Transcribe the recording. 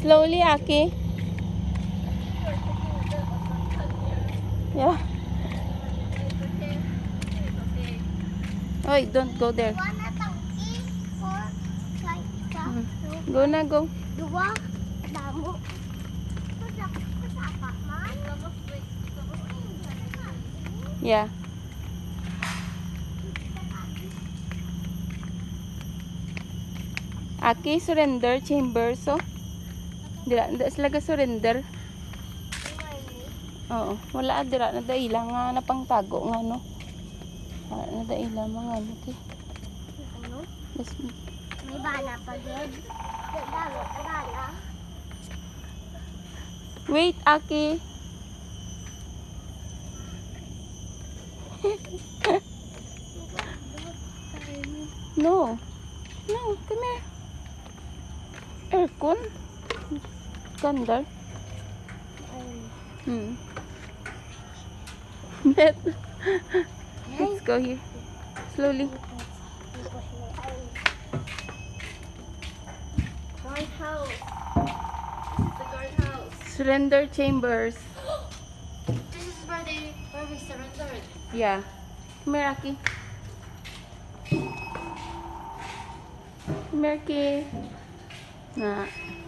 Slowly, Aki. Yeah. Oy, don't go there. Go na, go. Yeah. Aki, surrender chamber, so. Dira sila ka surrender. Oo, wala dira na daila nga napangtago nga no. Na daila mga ano ki. Ano? Yes. May bala pa din. Bala. Wait, Aki. No. No, come here. Aircon. Gandar. Bet. Let's go here. Slowly. Guardhouse. This is the guardhouse. Surrender chambers. This is where we surrendered. Yeah. Come here, Aki. Come here, Aki. Nah.